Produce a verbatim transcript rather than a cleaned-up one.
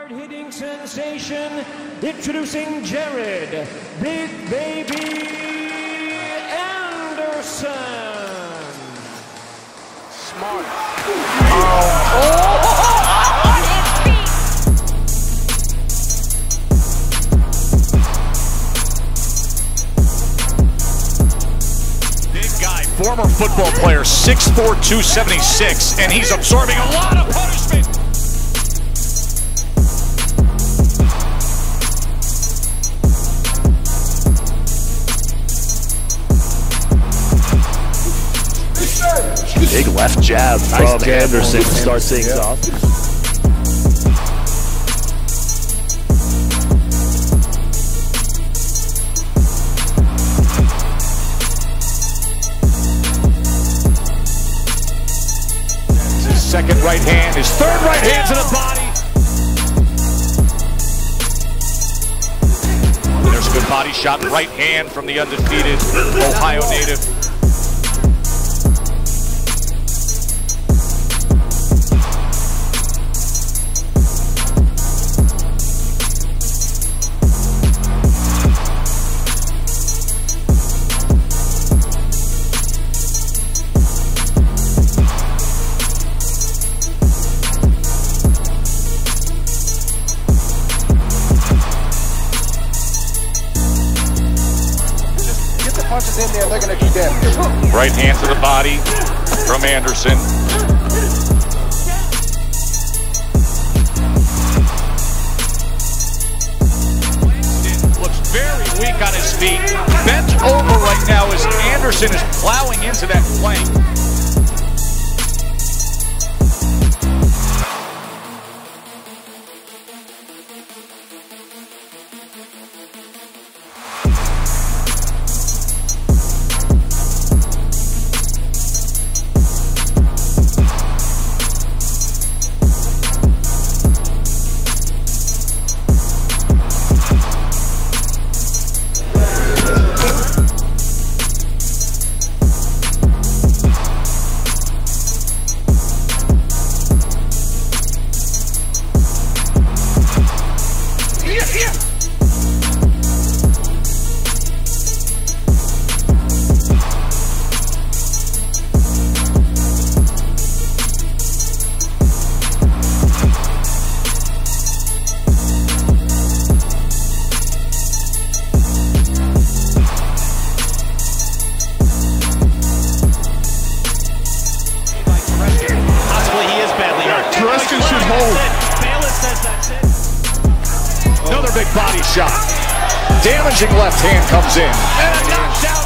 Hard-hitting sensation, introducing Jared Big Baby Anderson. Smart. Oh. Oh. Big guy, former football player, six four, two seventy-six, and he's absorbing a lot of punishment. Big left jab from Nice jab Anderson to start things yeah. off. His second right hand, his third right hand to the body. There's a good body shot, right hand from the undefeated Ohio native. Punches in there, they're going to do damage. Right hand to the body from Anderson. Looks very weak on his feet. Bent over right now as Anderson is plowing into that flank. Preston should hold. Another big body shot. Damaging left hand comes in. And a knockdown.